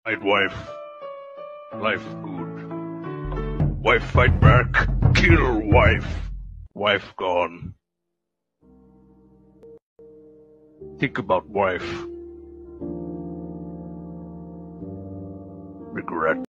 Fight wife. Life good. Wife fight back. Kill wife. Wife gone. Think about wife. Regret.